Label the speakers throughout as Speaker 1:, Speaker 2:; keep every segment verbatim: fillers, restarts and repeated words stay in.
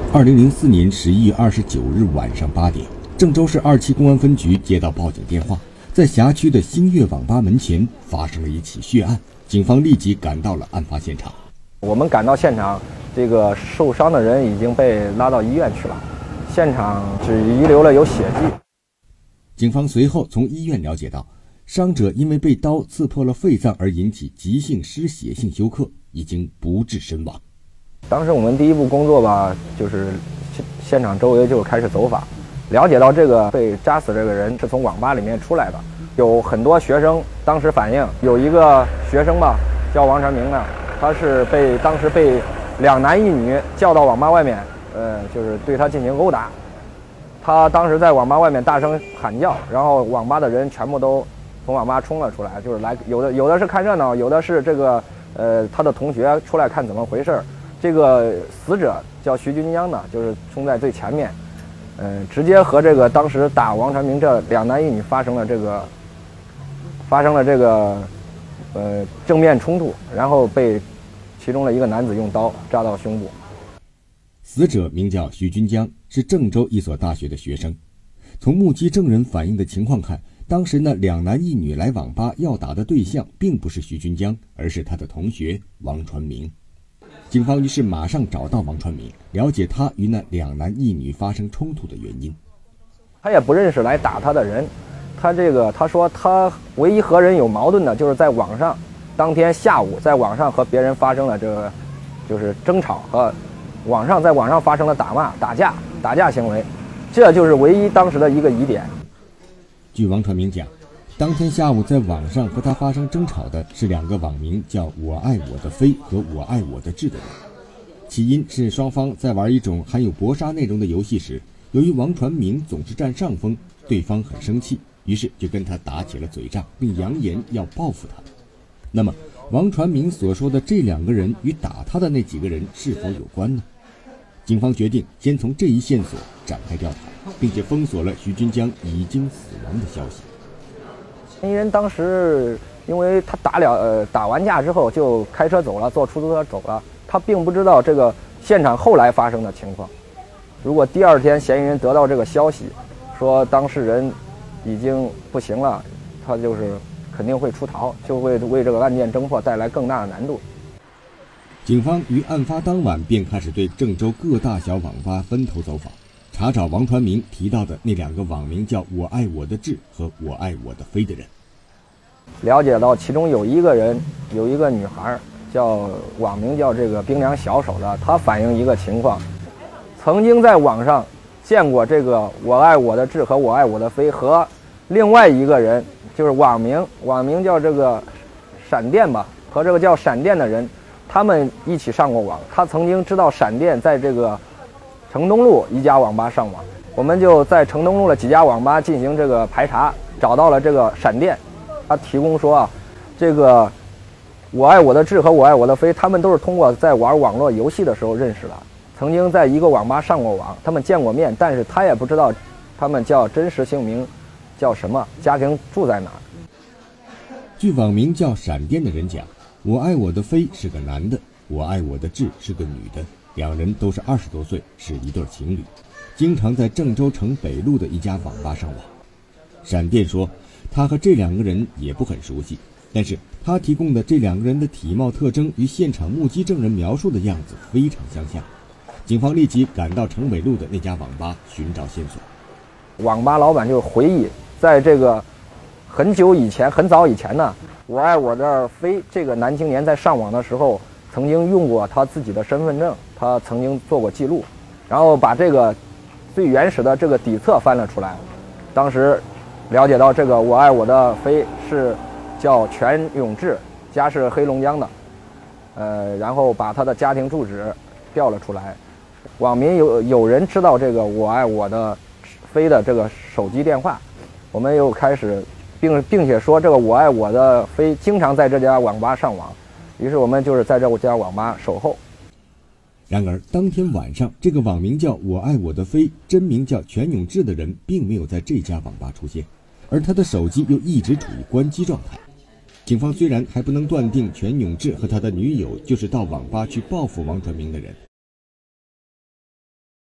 Speaker 1: 二零零四年十一月二十九日晚上八点，郑州市二期公安分局接到报警电话，在辖区的星月网吧门前发生了一起血案，警方立即赶到了案发现场。
Speaker 2: 我们赶到现场，这个受伤的人已经被拉到医院去了，现场只遗留了有血迹。
Speaker 1: 警方随后从医院了解到，伤者因为被刀刺破了肺脏而引起急性失血性休克，已经不治身亡。
Speaker 2: 当时我们第一步工作吧，就是现场周围就开始走访，了解到这个被扎死这个人是从网吧里面出来的，有很多学生当时反映，有一个学生吧叫王传明呢，他是被当时被两男一女叫到网吧外面，呃，就是对他进行殴打。他当时在网吧外面大声喊叫，然后网吧的人全部都从网吧冲了出来，就是来有的有的是看热闹，有的是这个呃他的同学出来看怎么回事。这个死者叫徐军江呢，就是冲在最前面，嗯、呃，直接和这个当时打王传明这两男一女发生了这个发生了这个呃正面冲突，然后被其中的一个男子用刀扎到胸部。
Speaker 1: 死者名叫徐军江，是郑州一所大学的学生。从目击证人反映的情况看，当时那两男一女来网吧要打的对象并不是徐军江，而是他的同学王传明。警方于是马上找到王传明，了解他与那两男一女发生冲突的原因。
Speaker 2: 他也不认识来打他的人，他这个他说他唯一和人有矛盾的就是在网上，当天下午在网上和别人发生了这个就是争吵和网上在网上发生了打骂、打架、打架行为，这就是唯一当时的一个疑点。
Speaker 1: 据王传明讲，当天下午在网上和他发生争吵的是两个网名叫我爱我的飞和我爱我的志的人。起因是双方在玩一种含有搏杀内容的游戏时，由于王传明总是占上风，对方很生气，于是就跟他打起了嘴仗，并扬言要报复他。那么王传明所说的这两个人与打他的那几个人是否有关呢？警方决定先从这一线索展开调查，并且封锁了徐军江已经死亡的消息。
Speaker 2: 嫌疑人当时因为他打了呃打完架之后就开车走了，坐出租车走了，他并不知道这个现场后来发生的情况。如果第二天嫌疑人得到这个消息，说当事人已经不行了，他就是肯定会出逃，就会为这个案件侦破带来更大的难度。
Speaker 1: 警方于案发当晚便开始对郑州各大小网吧分头走访，查找王传明提到的那两个网名叫我爱我的志和我爱我的飞的人。
Speaker 2: 了解到其中有一个人，有一个女孩叫网名叫这个冰凉小手的，她反映一个情况，曾经在网上见过这个我爱我的志和我爱我的飞和另外一个人，就是网名网名叫这个闪电吧，和这个叫闪电的人他们一起上过网。他曾经知道闪电在这个城东路一家网吧上网，我们就在城东路的几家网吧进行这个排查，找到了这个闪电。他提供说啊，这个我爱我的志和我爱我的飞，他们都是通过在玩网络游戏的时候认识的，曾经在一个网吧上过网，他们见过面，但是他也不知道他们叫真实姓名叫什么，家庭住在哪儿。
Speaker 1: 据网名叫闪电的人讲，我爱我的飞是个男的，我爱我的志是个女的，两人都是二十多岁，是一对情侣，经常在郑州城北路的一家网吧上网。闪电说他和这两个人也不很熟悉，但是他提供的这两个人的体貌特征与现场目击证人描述的样子非常相像。警方立即赶到城北路的那家网吧寻找线索。
Speaker 2: 网吧老板就回忆，在这个很久以前很早以前呢，我爱我的飞这个男青年在上网的时候曾经用过他自己的身份证，他曾经做过记录，然后把这个最原始的这个底册翻了出来。当时了解到这个我爱我的飞是叫全永志，家是黑龙江的，呃，然后把他的家庭住址调了出来。网民有有人知道这个我爱我的飞的这个手机电话，我们又开始并并且说这个我爱我的飞经常在这家网吧上网，于是我们就是在这家网吧守候。
Speaker 1: 然而当天晚上，这个网名叫我爱我的飞，真名叫全永志的人并没有在这家网吧出现，而他的手机又一直处于关机状态。警方虽然还不能断定全永志和他的女友就是到网吧去报复王传明的人，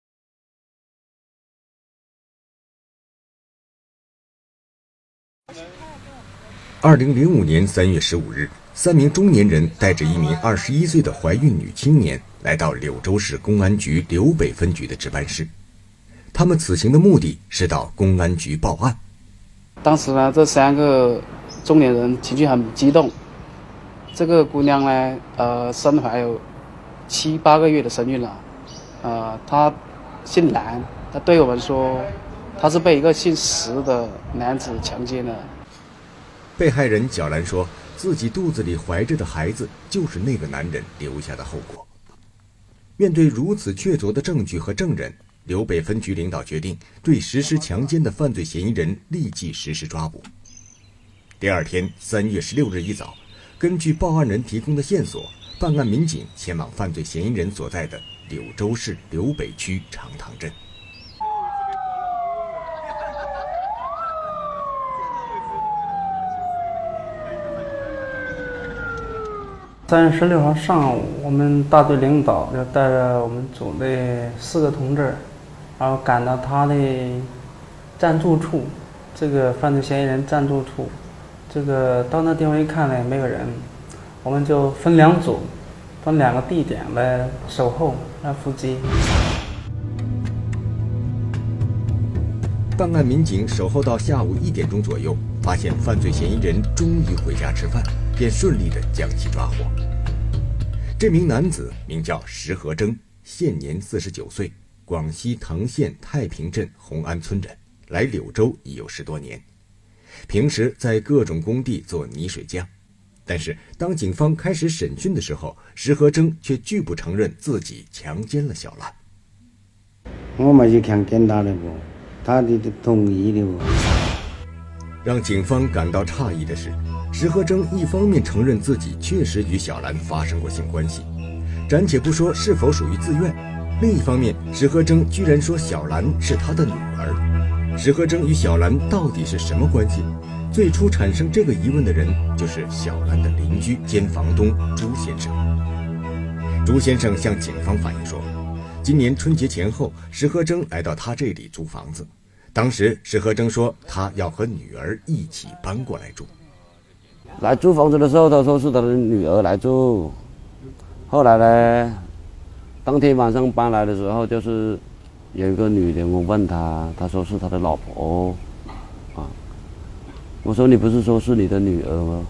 Speaker 1: 二零零五年三月十五日，三名中年人带着一名二十一岁的怀孕女青年来到柳州市公安局柳北分局的值班室。他们此行的目的是到公安局报案。
Speaker 3: 当时呢，这三个中年人情绪很激动。这个姑娘呢，呃，生怀有七八个月的身孕了，呃，她姓蓝，她对我们说，她是被一个姓石的男子强奸了。
Speaker 1: 被害人小兰说，自己肚子里怀着的孩子就是那个男人留下的后果。面对如此确凿的证据和证人，柳北分局领导决定对实施强奸的犯罪嫌疑人立即实施抓捕。第二天，三月十六日一早，根据报案人提供的线索，办案民警前往犯罪嫌疑人所在的柳州市柳北区长塘镇。
Speaker 4: 三月十六号上午，我们大队领导就带着我们组的四个同志，然后赶到他的暂住处，这个犯罪嫌疑人暂住处。这个到那地方一看呢，没有人，我们就分两组，分两个地点来守候来伏击。
Speaker 1: 办案民警守候到下午一点钟左右，发现犯罪嫌疑人终于回家吃饭，便顺利地将其抓获。这名男子名叫石和征，现年四十九岁，广西藤县太平镇红安村人，来柳州已有十多年。平时在各种工地做泥水匠，但是当警方开始审讯的时候，石和征却拒不承认自己强奸了小兰。
Speaker 5: 我没去强奸他的不，他的同意的不。
Speaker 1: 让警方感到诧异的是，石和征一方面承认自己确实与小兰发生过性关系，暂且不说是否属于自愿，另一方面，石和征居然说小兰是他的女儿。石和征与小兰到底是什么关系？最初产生这个疑问的人就是小兰的邻居兼房东朱先生。朱先生向警方反映说，今年春节前后，石和征来到他这里租房子，当时石和征说他要和女儿一起搬过来住。
Speaker 5: 来租房子的时候，他说是他的女儿来住，后来呢，当天晚上搬来的时候，就是有一个女的，我问他，他说是他的老婆，啊，我说你不是说是你的女儿吗？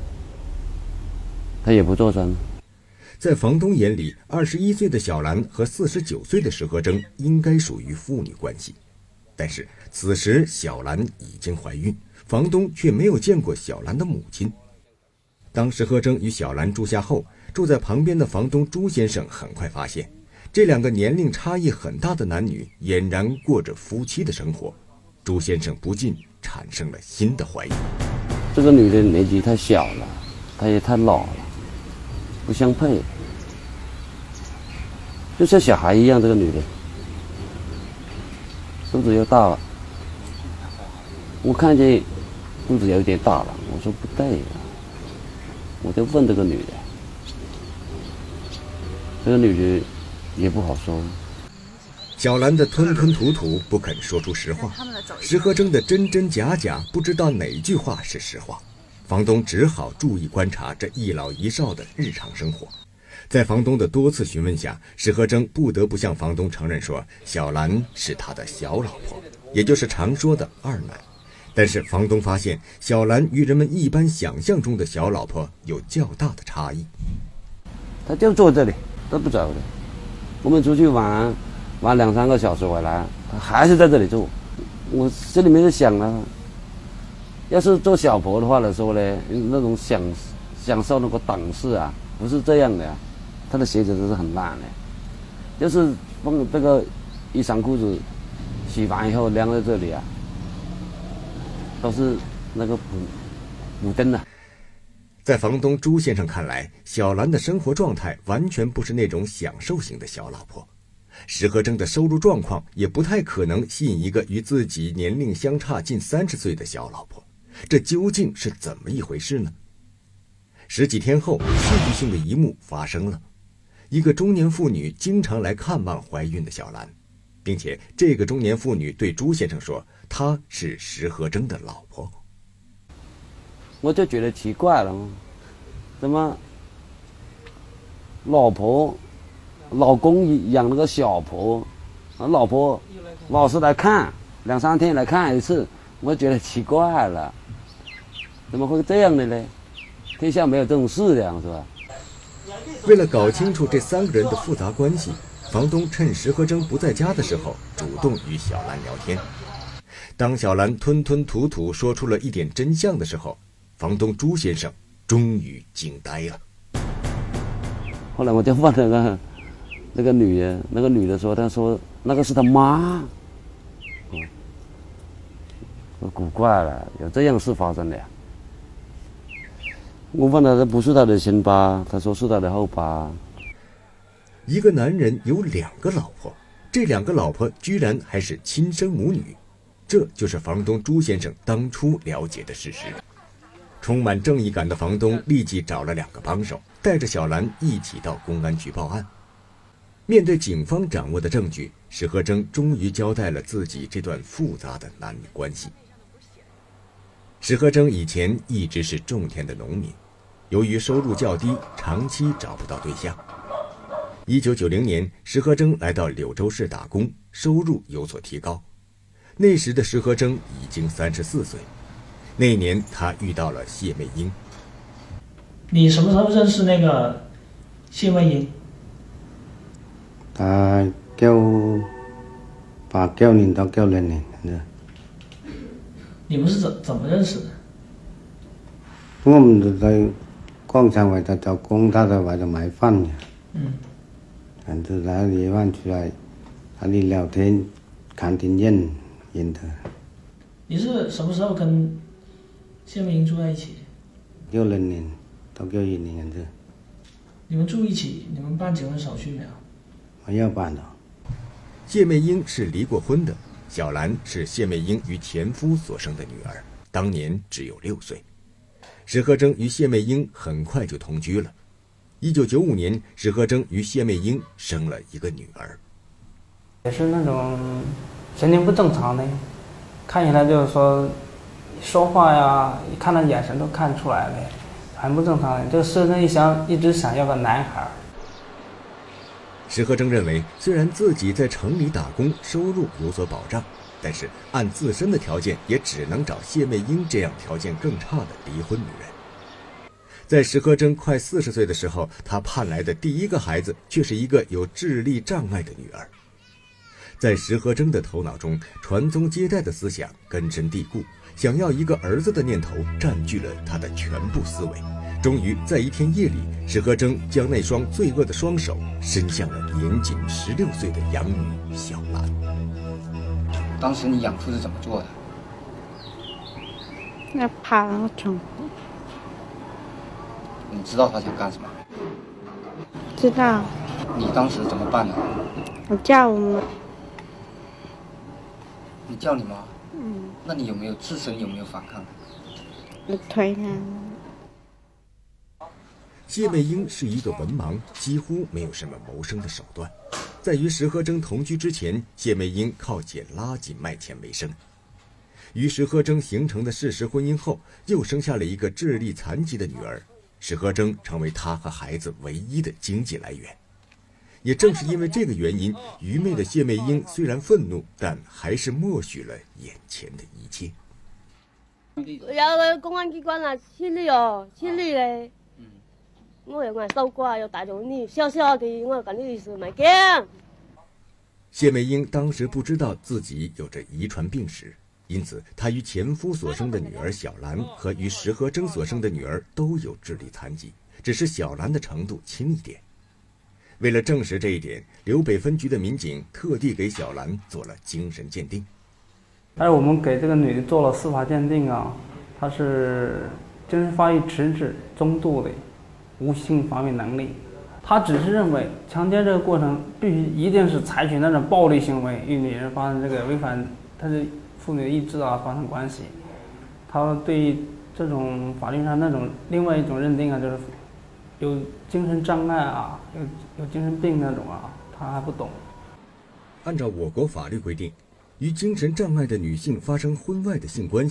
Speaker 5: 他也不作声。
Speaker 1: 在房东眼里，二十一岁的小兰和四十九岁的石和征应该属于父女关系，但是此时小兰已经怀孕，房东却没有见过小兰的母亲。当石和征与小兰住下后，住在旁边的房东朱先生很快发现，这两个年龄差异很大的男女俨然过着夫妻的生活。朱先生不禁产生了新的怀疑。
Speaker 5: 这个女的年纪太小了，她也太老了，不相配，就像小孩一样。这个女的肚子又大了，我看见肚子有点大了，我说不对啊，我就问这个女的，这个女的也不好说。
Speaker 1: 小兰的吞吞吐吐，不肯说出实话；石和征的真真假假，不知道哪句话是实话。房东只好注意观察这一老一少的日常生活。在房东的多次询问下，石和征不得不向房东承认说，小兰是他的小老婆，也就是常说的二奶。但是房东发现，小兰与人们一般想象中的小老婆有较大的差异。
Speaker 5: 她就坐这里，都不走的。我们出去玩，玩两三个小时回来，她还是在这里住。我这里面就想了，要是做小婆的话来说呢，那种享享受那个档次啊，不是这样的呀。她的鞋子都是很烂的，就是放这个衣裳裤子洗完以后晾在这里啊，都是那个补补灯的。
Speaker 1: 在房东朱先生看来，小兰的生活状态完全不是那种享受型的小老婆。石和征的收入状况也不太可能吸引一个与自己年龄相差近三十岁的小老婆，这究竟是怎么一回事呢？十几天后，戏剧性的一幕发生了。一个中年妇女经常来看望怀孕的小兰，并且这个中年妇女对朱先生说，她是石和征的老婆。
Speaker 5: 我就觉得奇怪了，怎么老婆、老公养了个小婆，老婆老是来看，两三天来看一次，我觉得奇怪了，怎么会这样的呢？天下没有这种事的，是吧？
Speaker 1: 为了搞清楚这三个人的复杂关系，房东趁石和珍不在家的时候，主动与小兰聊天。当小兰吞吞吐吐说出了一点真相的时候，房东朱先生终于惊呆了。
Speaker 5: 后来我就问那个那个女的，那个女的说，她说那个是她妈。嗯，我古怪了，有这样事发生的呀？我问他，这不是他的先疤，他说是他的后疤。
Speaker 1: 一个男人有两个老婆，这两个老婆居然还是亲生母女，这就是房东朱先生当初了解的事实。充满正义感的房东立即找了两个帮手，带着小兰一起到公安局报案。面对警方掌握的证据，石和珍终于交代了自己这段复杂的男女关系。石和珍以前一直是种田的农民，由于收入较低，长期找不到对象。一九九零年，石和珍来到柳州市打工，收入有所提高。那时的石和珍已经三十四岁。那年，他遇到了谢媚英。
Speaker 6: 你什么时候认识那个谢媚英？
Speaker 7: 他九八九年到九零年的。
Speaker 6: 你们是怎怎么认识的？
Speaker 7: 我们就在广场外头做工，他在外头买饭的。
Speaker 6: 嗯。
Speaker 7: 然后他夜晚出来，他里聊天，看电影，认得。
Speaker 6: 你是什么时候跟谢媚英住在一起？
Speaker 7: 九零年到九一年的。
Speaker 6: 你们住一起，你们办结婚手续没有？
Speaker 7: 没有办的。
Speaker 1: 谢媚英是离过婚的。小兰是谢媚英与前夫所生的女儿，当年只有六岁。石和珍与谢媚英很快就同居了。一九九五年，石和珍与谢媚英生了一个女儿。
Speaker 4: 也是那种神经不正常的，看起来就是说说话呀，一看他眼神都看出来的，很不正常的。这个石和珍一想，一直想要个男孩。
Speaker 1: 石和珍认为，虽然自己在城里打工，收入有所保障，但是按自身的条件，也只能找谢媚英这样条件更差的离婚女人。在石和珍快四十岁的时候，她盼来的第一个孩子却是一个有智力障碍的女儿。在石和珍的头脑中，传宗接代的思想根深蒂固，想要一个儿子的念头占据了她的全部思维。终于在一天夜里，石和珍将那双罪恶的双手伸向了年仅十六岁的养女小兰。
Speaker 8: 当时你养父是怎么做的？
Speaker 9: 要爬那种。
Speaker 8: 你知道他想干什么？
Speaker 9: 知道。
Speaker 8: 你当时怎么办的？
Speaker 9: 我叫我妈。
Speaker 8: 你叫你妈？
Speaker 9: 嗯。
Speaker 8: 那你有没有自身有没有反抗？
Speaker 9: 我推他。
Speaker 1: 谢媚英是一个文盲，几乎没有什么谋生的手段。在与石和珍同居之前，谢媚英靠捡垃圾卖钱为生。与石和珍形成的事实婚姻后，又生下了一个智力残疾的女儿，石和珍成为她和孩子唯一的经济来源。也正是因为这个原因，愚昧的谢媚英虽然愤怒，但还是默许了眼前的一切。
Speaker 10: 有個公安機關啊，黐呢哦，黐呢咧。我又我收過，又帶咗呢，笑笑的，我講呢事咪驚。
Speaker 1: 谢媚英当时不知道自己有着遗传病史，因此她与前夫所生的女儿小兰和与石和珍所生的女儿都有智力残疾，只是小兰的程度轻一点。为了证实这一点，柳北分局的民警特地给小兰做了精神鉴定。
Speaker 4: 但是我们给这个女的做了司法鉴定啊，她是精神发育迟滞中度的。无性防卫能力，他只是认为强奸这个过程必须一定是采取那种暴力行为，与女人发生这个违反他的妇女的意志啊发生关系。他对于这种法律上那种另外一种认定啊，就是有精神障碍啊，有有精神病那种啊，他还不懂。
Speaker 1: 按照我国法律规定，与精神障碍的女性发生婚外的性关系，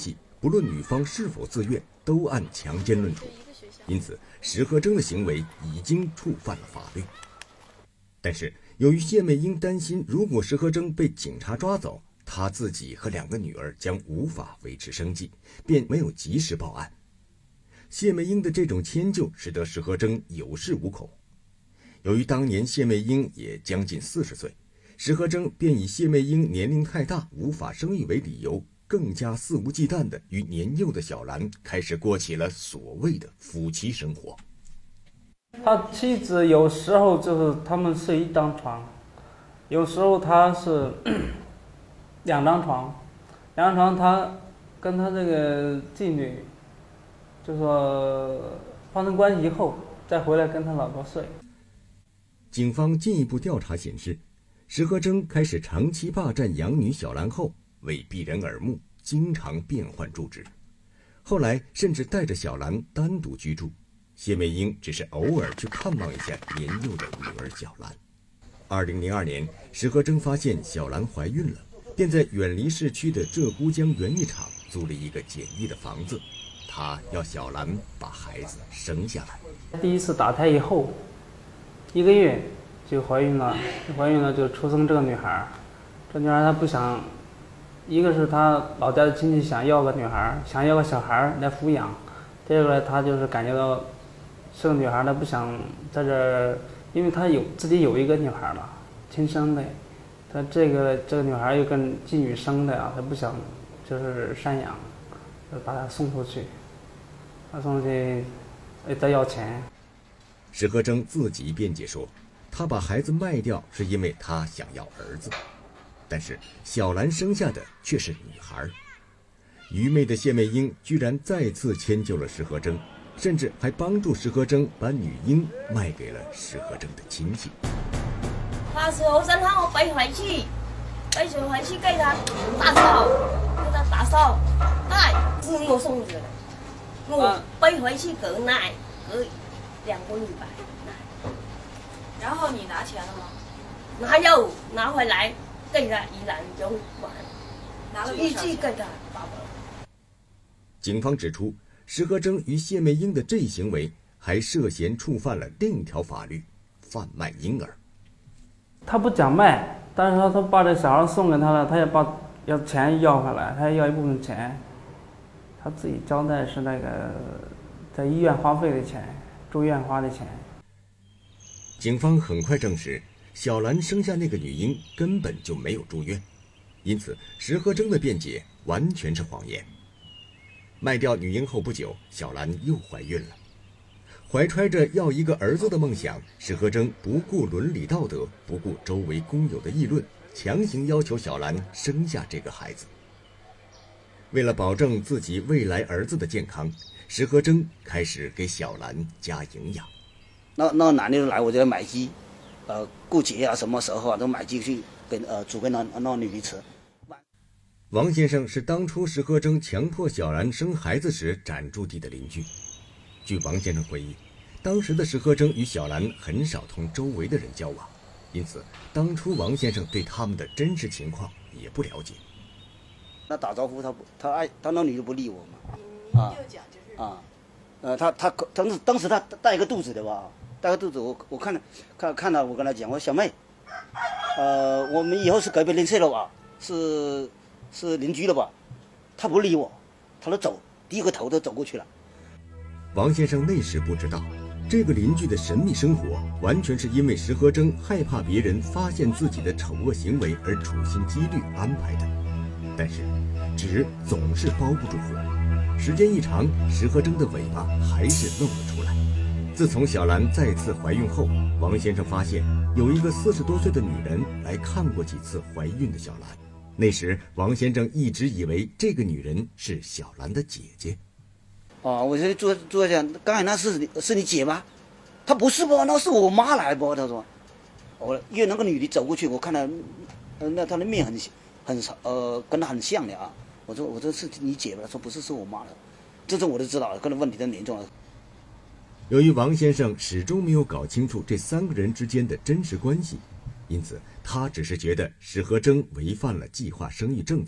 Speaker 1: 不论女方是否自愿，都按强奸论处。因此，石和征的行为已经触犯了法律。但是，由于谢美英担心，如果石和征被警察抓走，她自己和两个女儿将无法维持生计，便没有及时报案。谢美英的这种迁就使得石和征有恃无恐。由于当年谢美英也将近四十岁，石和征便以谢美英年龄太大无法生育为理由，更加肆无忌惮地与年幼的小兰开始过起了所谓的夫妻生活。
Speaker 4: 他妻子有时候就是他们睡一张床，有时候他是两张床，两张床他跟他这个妓女就说发生关系以后再回来跟他老婆睡。
Speaker 1: 警方进一步调查显示，石和征开始长期霸占养女小兰后，为避人耳目，经常变换住址，后来甚至带着小兰单独居住。谢美英只是偶尔去看望一下年幼的女儿小兰。二零零二年，石和征发现小兰怀孕了，便在远离市区的浙沽江园艺场租了一个简易的房子，他要小兰把孩子生下来。
Speaker 4: 第一次打胎以后，一个月就怀孕了，怀孕了就出生这个女孩。这女孩她不想，一个是她老家的亲戚想要个女孩，想要个小孩来抚养；第二个她就是感觉到是个女孩，她不想在这儿，因为她有自己有一个女孩了，亲生的。她这个这个女孩又跟妓女生的啊，她不想就是赡养，就把她送出去，她送出去再要钱。
Speaker 1: 石和征自己辩解说，他把孩子卖掉是因为他想要儿子，但是小兰生下的却是女孩。愚昧的谢美英居然再次迁就了石和征，甚至还帮助石和征把女婴卖给了石和征的亲戚。
Speaker 10: 他是好想喊我背回去，背回去给他打扫，给他打扫，哎，我送去了，我背回去隔奶，隔两个礼拜。
Speaker 11: 然后你拿钱了吗？
Speaker 10: 拿有，拿回来给他依然就还，
Speaker 11: 拿了多少钱？
Speaker 10: 一起给他八百。
Speaker 1: 警方指出，石和征与谢美英的这一行为还涉嫌触犯了另一条法律——贩卖婴儿。
Speaker 4: 他不讲卖，但是他他把这小孩送给他了，他也把要钱要回来，他也要一部分钱。他自己交代是那个在医院花费的钱，住院花的钱。
Speaker 1: 警方很快证实，小兰生下那个女婴根本就没有住院，因此石和征的辩解完全是谎言。卖掉女婴后不久，小兰又怀孕了。怀揣着要一个儿子的梦想，石和征不顾伦理道德，不顾周围工友的议论，强行要求小兰生下这个孩子。为了保证自己未来儿子的健康，石和征开始给小兰加营养。
Speaker 12: 那那男的来我这买鸡，呃，过节啊，什么时候啊，都买鸡去给呃煮给那那女的吃。
Speaker 1: 王先生是当初石和征强迫小兰生孩子时暂住地的邻居。据王先生回忆，当时的石和征与小兰很少同周围的人交往，因此当初王先生对他们的真实情况也不了解。
Speaker 12: 那打招呼他不，他爱他那女的不理我嘛，啊啊，呃，他他当时当时他带个肚子的吧。带个肚子，我我看了看看到我跟他讲，我说小妹，呃，我们以后是隔壁邻舍了吧？是是邻居了吧？他不理我，他都走，低个头都走过去了。
Speaker 1: 王先生那时不知道，这个邻居的神秘生活完全是因为石和征害怕别人发现自己的丑恶行为而处心积虑安排的。但是纸总是包不住火，时间一长，石和征的尾巴还是露了出来。自从小兰再次怀孕后，王先生发现有一个四十多岁的女人来看过几次怀孕的小兰。那时王先生一直以为这个女人是小兰的姐姐。
Speaker 12: 哦，我就坐坐下，刚才那是你是你姐吗？她不是吧？那是我妈来不？他说。我因为那个女的走过去，我看到，呃，那她的面很很呃跟她很像的啊。我说我这是你姐吧？她说不是，是我妈的。这次我就知道了，可能问题太严重了。
Speaker 1: 由于王先生始终没有搞清楚这三个人之间的真实关系，因此他只是觉得石和征违反了计划生育政策，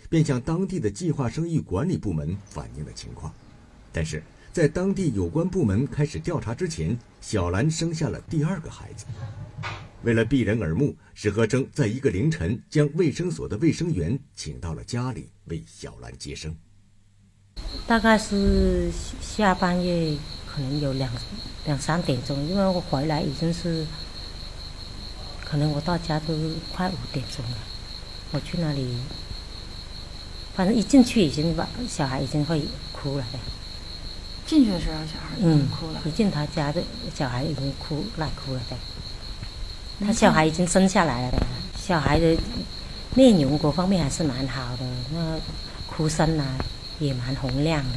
Speaker 1: 便向当地的计划生育管理部门反映了情况。但是在当地有关部门开始调查之前，小兰生下了第二个孩子。为了避人耳目，石和征在一个凌晨将卫生所的卫生员请到了家里为小兰接生。
Speaker 13: 大概是下半夜，可能有两两三点钟，因为我回来已经是，可能我到家都快五点钟了。我去那里，反正一进去已经把小孩已经会哭了的。
Speaker 11: 进去的时候小孩已经哭了。
Speaker 13: 嗯，一进他家的小孩已经哭赖哭了的。他小孩已经生下来了的，小孩的内容各方面还是蛮好的，那哭声啊也蛮洪亮的。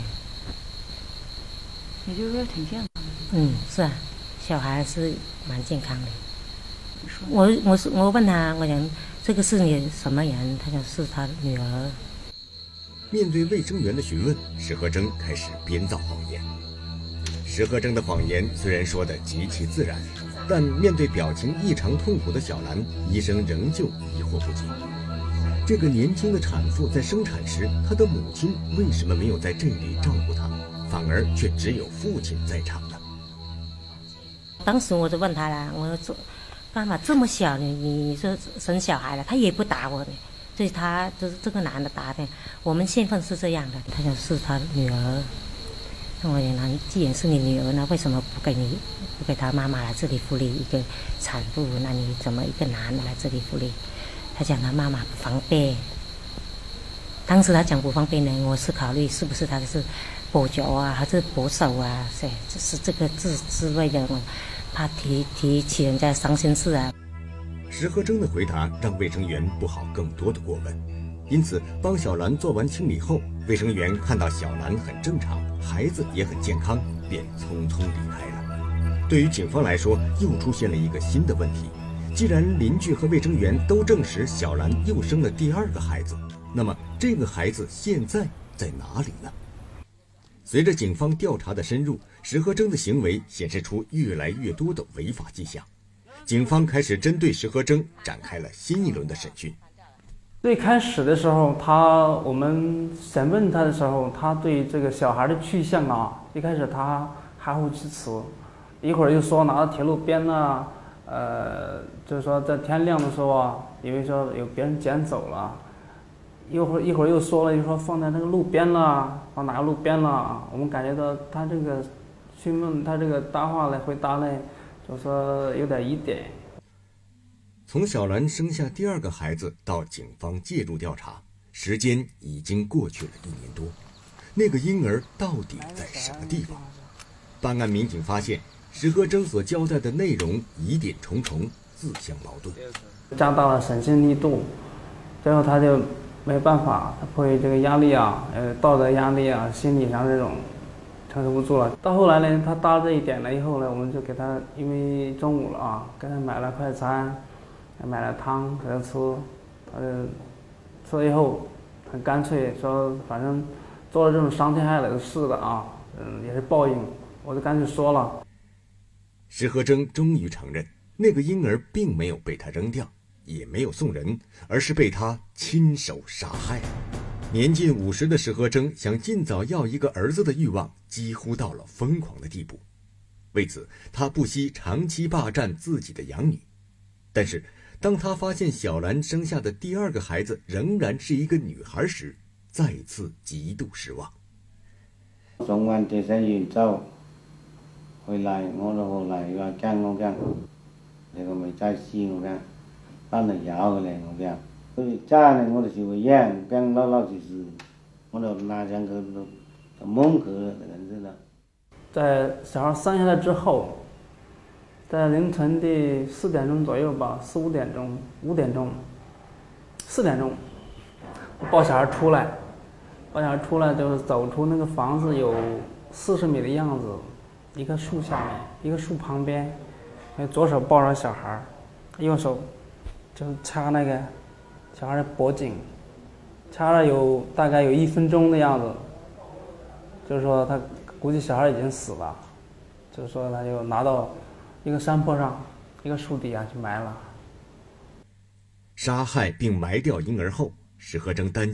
Speaker 11: 也就是说挺健康的。
Speaker 13: 嗯，是啊，小孩是蛮健康的。我我是我问他，我讲这个是你什么人？他讲是他女儿。
Speaker 1: 面对卫生员的询问，石和征开始编造谎言。石和征的谎言虽然说得极其自然，但面对表情异常痛苦的小兰，医生仍旧疑惑不解。这个年轻的产妇在生产时，她的母亲为什么没有在这里照顾她，反而却只有父亲在场呢？
Speaker 13: 当时我就问他了，我说干嘛这么小呢？你说生小孩了，他也不打我呢。所以他就是这个男的答的，我们身份是这样的，他讲是他女儿。那我讲，既然是你女儿，那为什么不给你不给他妈妈来这里福利？一个产妇，那你怎么一个男的来这里福利？他讲他妈妈不方便。当时他讲不方便呢，我是考虑是不是他是跛脚啊，还是跛手啊？是是这个之之类的，怕提提起人家伤心事啊。
Speaker 1: 石和征的回答让卫生员不好更多的过问，因此帮小兰做完清理后，卫生员看到小兰很正常，孩子也很健康，便匆匆离开了。对于警方来说，又出现了一个新的问题。既然邻居和卫生员都证实小兰又生了第二个孩子，那么这个孩子现在在哪里呢？随着警方调查的深入，石和征的行为显示出越来越多的违法迹象。警方开始针对石和征展开了新一轮的审讯。
Speaker 4: 最开始的时候，他我们审问他的时候，他对这个小孩的去向啊，一开始他含糊其辞，一会儿又说拿到铁路边啊，呃，就是说在天亮的时候啊，以为说有别人捡走了，一会儿一会儿又说了，又说放在那个路边了，放哪个路边了。我们感觉到他这个询问，他这个答话来回答呢，就说有点疑点。
Speaker 1: 从小兰生下第二个孩子到警方介入调查，时间已经过去了一年多。那个婴儿到底在什么地方？办案民警发现，石和征所交代的内容疑点重重，自相矛盾，
Speaker 4: 加大了审讯力度，最后他就没办法，他迫于这个压力啊，呃，道德压力啊，心理上这种承受不住了。到后来呢，他搭这一点了以后呢，我们就给他，因为中午了啊，给他买了快餐，买了汤给他吃，他就吃了以后很干脆说，反正做了这种伤天害理的事的啊，嗯，也是报应，我就干脆说了。
Speaker 1: 石和征终于承认，那个婴儿并没有被他扔掉，也没有送人，而是被他亲手杀害。年近五十的石和征想尽早要一个儿子的欲望几乎到了疯狂的地步，为此他不惜长期霸占自己的养女。但是当他发现小兰生下的第二个孩子仍然是一个女孩時，再次極度失望。
Speaker 7: 送完接生完之後，回來我就後嚟話驚我驚，你個咪齋試我驚，班嚟有嘅咧我驚，佢揸呢我就是會驚，驚老老實實，我就拿上佢就就蒙佢了，人知道。
Speaker 4: 在小孩生下来之後，在凌晨的四點鐘左右吧，四五點鐘，五點鐘，四點鐘，我抱小孩出來，抱小孩出來就是走出那個房子有四十米的樣子，一棵樹下面，一個樹旁邊，左手抱着小孩，右手就掐那個小孩的脖頸，掐了有大概有一分鐘的樣子，就是說他估計小孩已經死了，就是說他就拿到一個山坡上，一個樹底下去埋了。
Speaker 1: 殺害並埋掉嬰兒後，石和征擔心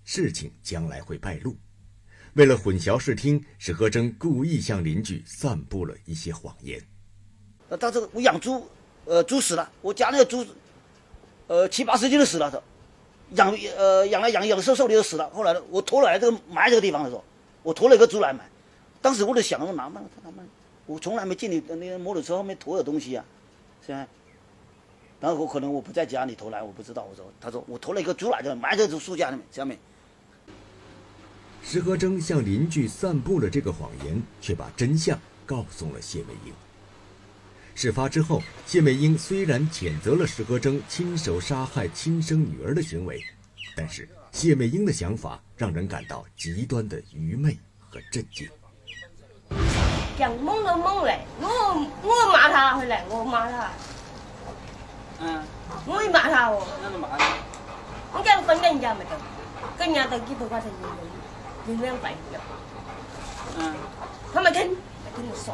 Speaker 1: 事情将来会败露。为了混淆视听，史和珍故意向邻居散布了一些谎言。
Speaker 12: 呃，到这个我养猪，呃，猪死了，我家那个猪，呃，七八十斤都死了的，养呃养来养养瘦瘦的就死了。后来呢，我驮来这个埋这个地方的时候，我驮了一个猪来埋，当时我就想，我哪办哪办，我从来没见你那个摩托车后面驮有东西啊，是吧？然后我可能我不在家里驮来，我不知道。我说，他说我驮了一个猪来，就埋在这树架下面。
Speaker 1: 石和珍向邻居散布了这个谎言，却把真相告诉了谢美英。事发之后，谢美英虽然谴责了石和珍亲手杀害亲生女儿的行为，但是谢美英的想法让人感到极端的愚昧和震惊。
Speaker 10: 人懵都懵嚟，我我罵他佢嚟，我罵他。嗯。我會罵他喎。那你罵他？我叫佢瞓緊覺咪得，跟住就見到佢就要要兩塊肉。嗯。他咪聽，咪聽到傻。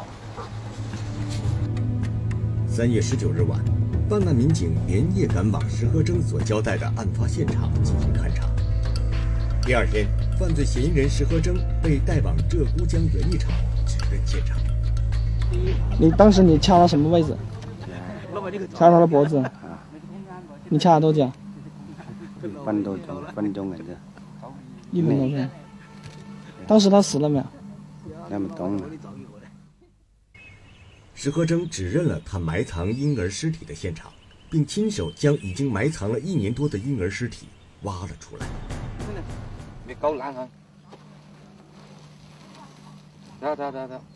Speaker 1: 三月十九日晚，办案民警连夜赶往石和珍所交代的案发现场进行勘查。第二天，犯罪嫌疑人石和珍被带往浙沽江园艺厂指认现场。
Speaker 14: 你当时你掐了什么位置？掐他的脖子。你掐了多久？
Speaker 7: 分多钟，分钟来着。
Speaker 14: 一分多钟。当时他死了没有？
Speaker 7: 那么懂。
Speaker 1: 石和珍指认了他埋藏婴儿尸体的现场，并亲手将已经埋藏了一年多的婴儿尸体挖了出来。
Speaker 2: 别搞烂哈！走走走走。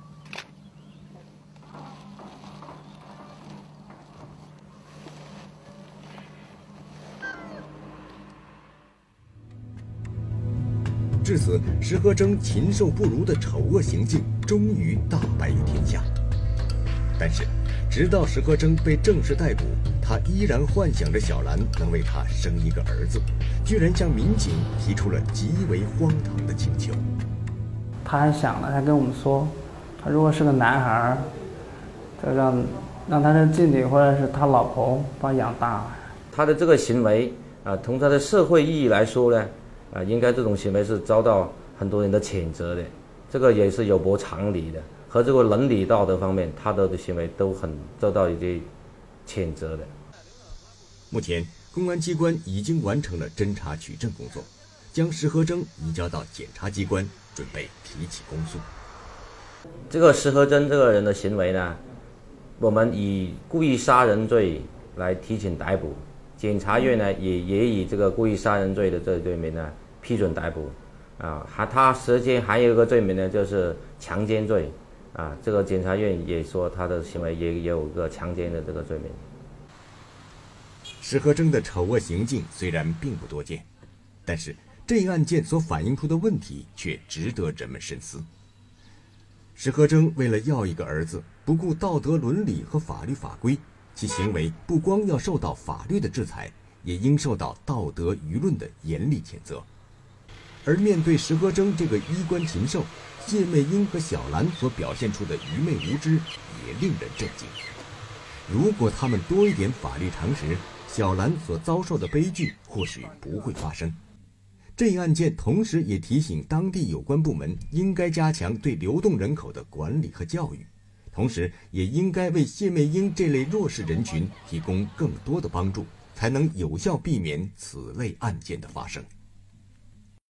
Speaker 1: 至此，石和珍禽兽不如的丑恶行径终于大白于天下。但是，直到石和珍被正式逮捕，他依然幻想着小兰能为他生一个儿子，居然向民警提出了极为荒唐的请求。
Speaker 4: 他还想了，他跟我们说，他如果是个男孩，就让让他的弟弟或者是他老婆把他养大。
Speaker 2: 他的这个行为啊，从他的社会意义来说呢，啊，应该这种行为是遭到很多人的谴责的，这个也是有悖常理的。和这个伦理道德方面，他的行为都很受到一些谴责的。
Speaker 1: 目前，公安机关已经完成了侦查取证工作，将石和珍移交到检察机关，准备提起公诉。
Speaker 2: 这个石和珍这个人的行为呢，我们以故意杀人罪来提请逮捕，检察院呢也也以这个故意杀人罪的这个罪名呢批准逮捕。啊，还他实际还有一个罪名呢，就是强奸罪。啊，这个检察院也说他的行为也有个强奸的这个罪名。
Speaker 1: 石和珍的丑恶行径虽然并不多见，但是这一案件所反映出的问题却值得人们深思。石和珍为了要一个儿子，不顾道德伦理和法律法规，其行为不光要受到法律的制裁，也应受到道德舆论的严厉谴责。而面对石和珍这个衣冠禽兽，谢美英和小兰所表现出的愚昧无知也令人震惊。如果他们多一点法律常识，小兰所遭受的悲剧或许不会发生。这一案件同时也提醒当地有关部门应该加强对流动人口的管理和教育，同时也应该为谢美英这类弱势人群提供更多的帮助，才能有效避免此类案件的发生。